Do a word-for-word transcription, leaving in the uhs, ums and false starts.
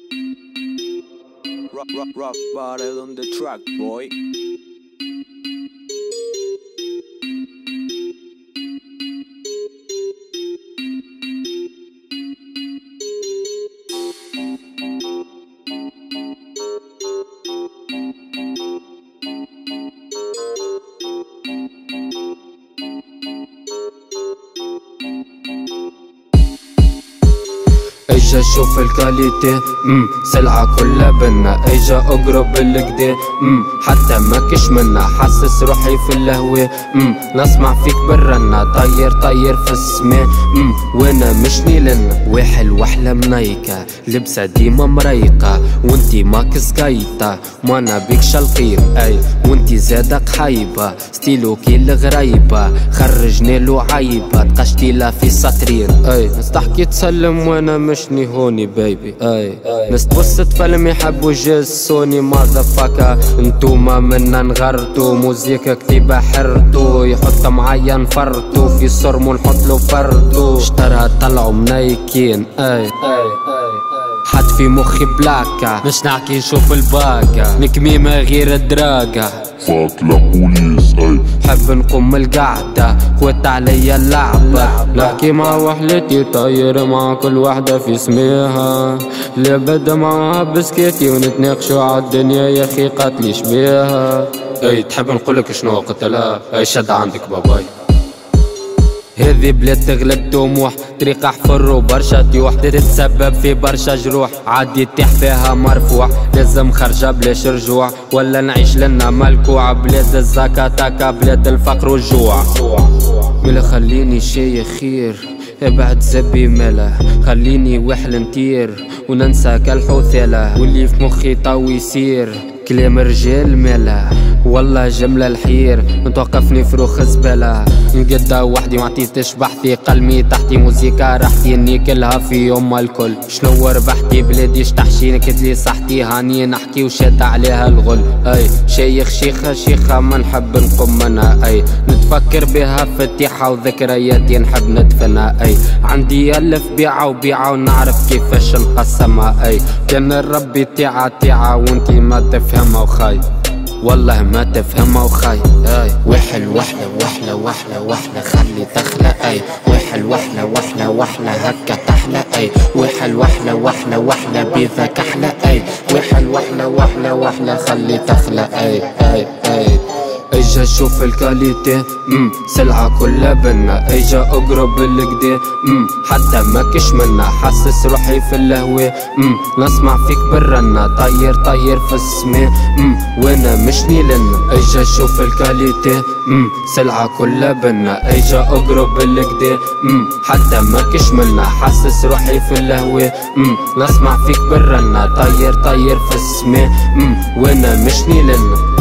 Rock, rock, rock bottle on the track, boy. اجا شوف الكاليتي امم سلعة كلها بنا، اجا اقرب الكدي امم حتى ما كش منا، حاسس روحي في الهوى امم نسمع فيك بالرنة، طير طير في السما امم وانا مشني لنا، واحل وحلة منيكة لبسة ديما مريقة، وانتي ماكس قايطة ما انا بيك شلقير اي، وانتي زادك حايبة ستيلو كيل غريبة، خرجني له عيبة تقشتيلا في سطرير اي، نستحكي تسلم وانا مشني هوني بيبي اي, أي. ناس تبص تفلم يحبوا جسوني ماذا فاكا، انتوما منا نغرتو موزيكا كتيبة حرتو، يحط معايا نفرتو في صرمو نحطلو فردو، اشترها طلعو منايكين اي, أي. أي. حد في مخي بلاكة مش نحكي نشوف الباكة، نكميمة غير الدراجة فاك لا بوليس اي، حب نقوم القعدة خوت عليا اللعبة، نحكي مع وحلتي طاير مع كل وحدة في سميها، اللي بدا معها بسكيتي ونتناقشوا عالدنيا يا اخي قاتليش بيها اي، تحب نقولك شنو قتلها اي، شد عندك باباي. هذي بلاد تغلب طموح طريقة حفر وبرشا طيوح، تتسبب في برشا جروح عادي تطيح فيها مرفوع، لازم خرجة بلاش رجوع ولا نعيش لنا ملكوع، بلاد الزكاة تاكا بلاد الفقر والجوع، ملا خليني شي خير ابعد زبي ملا، خليني وحل نطير وننسى كالحوثلة، واللي في مخي طاوي يسير كلام رجال ملا، والله جملة الحير متوقفني فروخ زبالة، نقدا وحدي معطيتش بحثي قلمي تحتي موزيكا راحتي نيكلها في يوم الكل، شنو ربحتي بلادي شتحشيني كتلي صحتي هاني نحكي وشاد عليها الغل اي، شيخ شيخة شيخة ما نحب نقوم منها اي، نتفكر بها فتيحة وذكرياتي نحب ندفنها اي، عندي الف بيعة وبيعة ونعرف كيفاش نقسمها اي، كان ربي تيعة تيعة وانتي ما تفهمها وخاي، والله ما تفهمها وخاي اي، وحل وحلة وحلة وحلة وحلة خلي تخلى اي، وحل وحلة وحلة وحلة هكا تحلى اي، وحل وحلة وحلة وحلة بيذاك احلى اي، وحل وحلة وحلة وحلة خلي تخلى اي اي اي. اجا شوف الكاليتي امم سلعة كلها بنا، اجا اقرب الكدي امم حتى ما كش منا، حاسس روحي في الهوى امم نسمع فيك بالرنة، طير طير في السما امم وانا مشني لنا، اجا شوف الكاليتي امم سلعة كلها بنا، اجا اقرب الكدي امم حتى ما كش منا، حاسس روحي في الهوى امم نسمع فيك بالرنة، طير طير في السما امم وانا مشني لنا.